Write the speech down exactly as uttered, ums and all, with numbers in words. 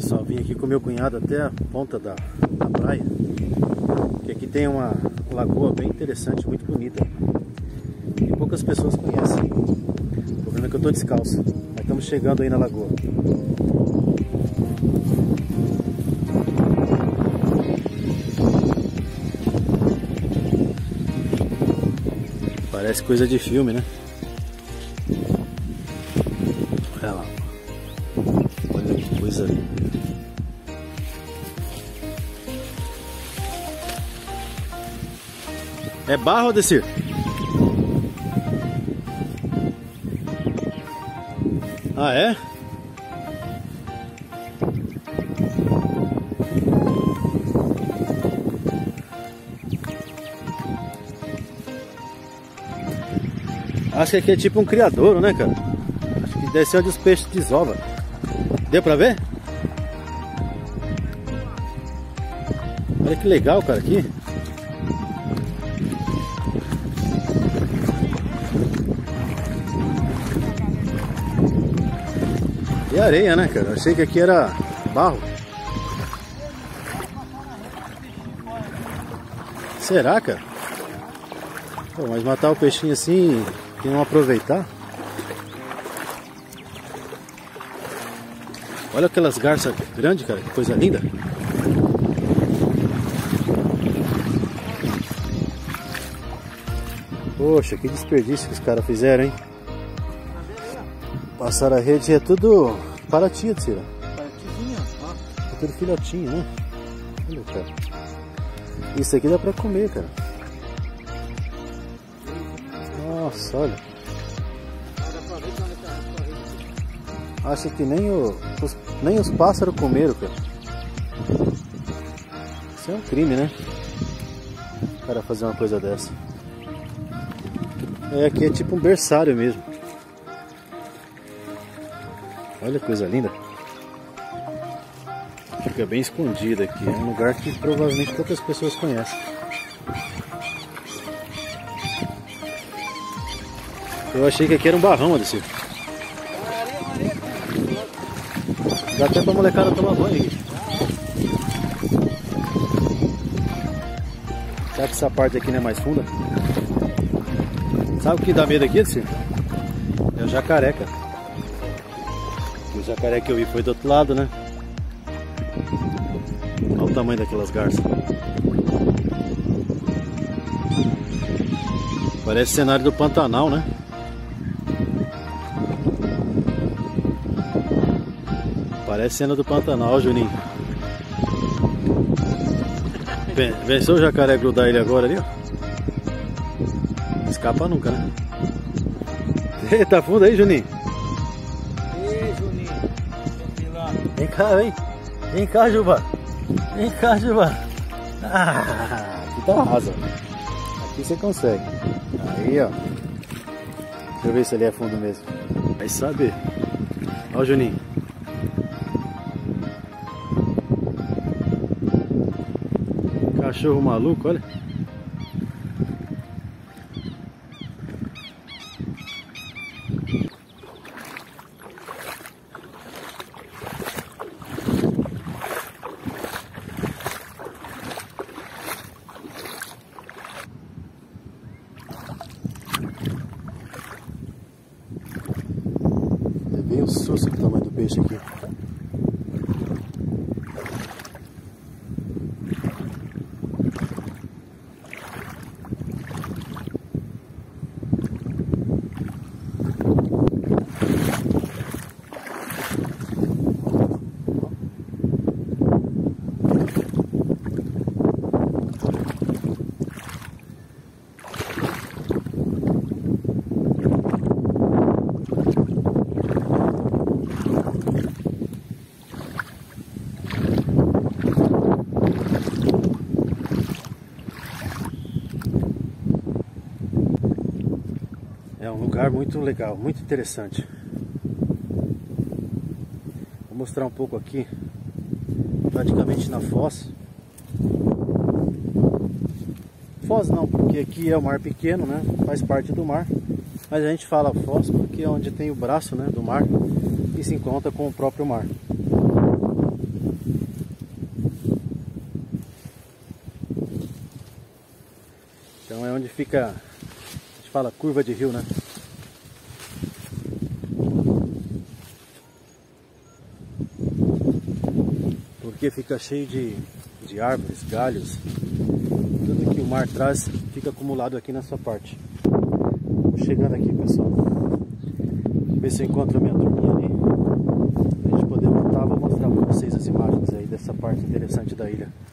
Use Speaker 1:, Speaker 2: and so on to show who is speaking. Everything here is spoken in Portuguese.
Speaker 1: Pessoal, vim aqui com meu cunhado até a ponta da, da praia, que aqui tem uma lagoa bem interessante, muito bonita, e poucas pessoas conhecem. O problema é que eu estou descalço, mas estamos chegando aí na lagoa. Parece coisa de filme, né? Olha lá. Olha que coisa linda. É barro, Adecir? Ah, é? Acho que aqui é tipo um criadouro, né, cara? Acho que deve ser onde os peixes desovam. Deu pra ver? Olha que legal, cara, aqui. E areia, né, cara? Eu achei que aqui era barro. Será, cara? Pô, mas matar o peixinho assim, tem que aproveitar. Olha aquelas garças grandes, cara, que coisa linda. Poxa, que desperdício que os caras fizeram, hein? Passaram a rede, é tudo Paraty, Tira.
Speaker 2: Paratizinha, ó.
Speaker 1: É tudo filhotinho, né? Olha, cara. Isso aqui dá pra comer, cara. Nossa, olha. Acho que nem, o, os, nem os pássaros comeram, cara. Isso é um crime, né? O cara fazer uma coisa dessa. É, aqui é tipo um berçário mesmo. Olha que coisa linda. Fica bem escondido aqui. É um lugar que provavelmente poucas pessoas conhecem. Eu achei que aqui era um barrão, Adecir. Dá até pra molecada tomar banho aqui. Será que essa parte aqui não é mais funda? Sabe o que dá medo aqui, Adecir? É o jacaré, cara. O jacaré que eu vi foi do outro lado, né? Olha o tamanho daquelas garças. Parece cenário do Pantanal, né? Parece cena do Pantanal, Juninho. Venceu o jacaré grudar ele agora ali, ó. Não escapa nunca, né? Eita, fundo aí, Juninho. Vem cá, vem. Vem cá, Juba. Vem cá, Juba. Ah, aqui tá rasa. Aqui você consegue. Aí, ó. Deixa eu ver se ele é fundo mesmo. Vai saber. Ó o Juninho. Cachorro maluco, olha. Bem o susto do tamanho do peixe aqui. É um lugar muito legal, muito interessante. Vou mostrar um pouco aqui, praticamente na foz. Foz não, porque aqui é o mar pequeno, né? Faz parte do mar. Mas a gente fala foz porque é onde tem o braço, né, do mar e se encontra com o próprio mar. fica, a gente fala curva de rio, né? Porque fica cheio de, de árvores, galhos, tudo que o mar traz fica acumulado aqui nessa parte. Tô chegando aqui, pessoal. Ver se eu encontro a minha turminha ali. Pra gente poder montar, vou mostrar pra vocês as imagens aí dessa parte interessante da ilha.